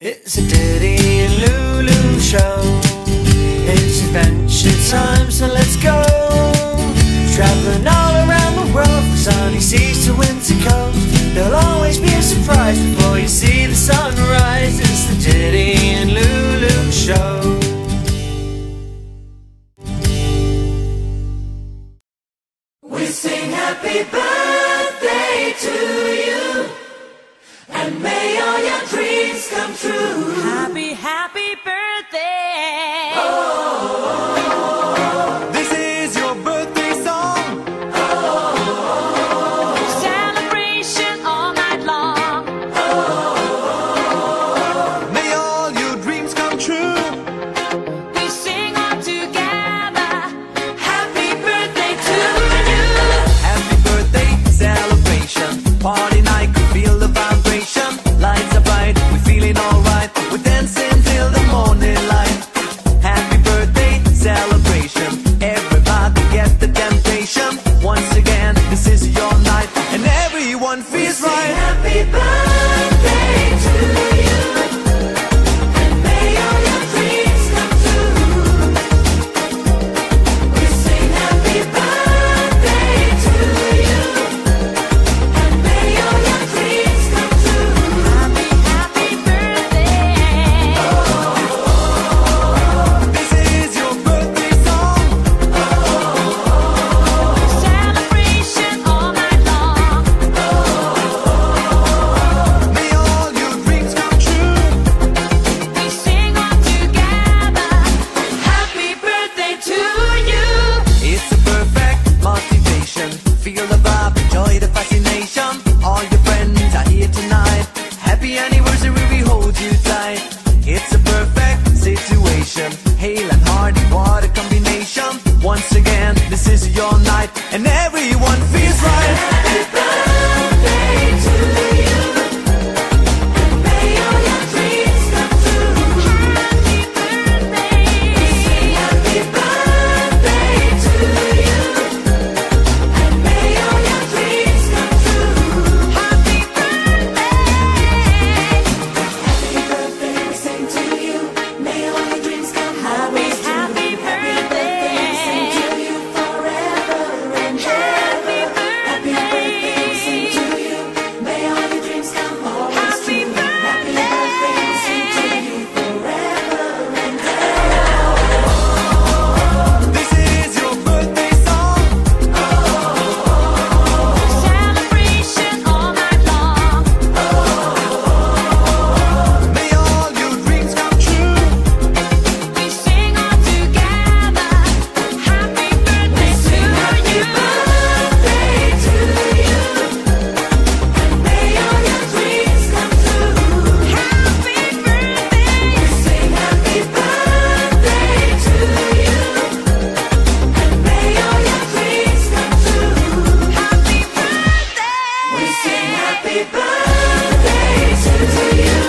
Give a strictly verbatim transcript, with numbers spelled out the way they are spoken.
It's a Diddy and Lulu show. It's adventure time, so let's go. Traveling all around the world, from sunny seas to winter coast. There'll always be a surprise before you see the sunrise. It's the Diddy and Lulu show. We sing happy birthday to you, and may all your dreams come true. Happy, happy birthday. Oh, this is your birthday song. Oh, celebration all night long. Oh, may all your dreams come true. We sing all together. Happy birthday to you. Happy birthday celebration, party night, feel the vibration. Lights are bright, we're feeling alright. We're dancing till the morning light. Happy birthday celebration, everybody get the temptation. Once again, this is your night, and everyone feels we sing right. happy birthday to you, and may all your dreams come true. We sing happy birthday to you, and may all your dreams come true. Happy, happy birthday. This is your birthday song. Celebration all night long. May all your dreams come true. We sing all together. Happy birthday to you. It's a perfect motivation. Feel the vibe, enjoy the fascination. All your friends are here tonight. Happy anniversary, we hold you tight. It's a perfect situation. Hale and hearty, what a combination. Once again, this is your night, and everyone feels right. Happy birthday to you, and may all your dreams come true. Happy birthday. Happy birthday to you, and may all your dreams come true. Happy birthday. Happy birthday, we sing to you. May all your dreams come Happy, always true. happy birthday. We sing to you forever and Happy ever. Happy birthday, we sing to you. May all your dreams come always Happy true. Happy birthday, we sing to you forever and This is your birthday song. Celebration all night long. May all your dreams come true. We sing all together. Happy birthday to you. birthday to you, and may all your dreams come true. Happy birthday. We sing happy birthday to you, and may all your dreams come true. Happy birthday. We sing happy birthday to you.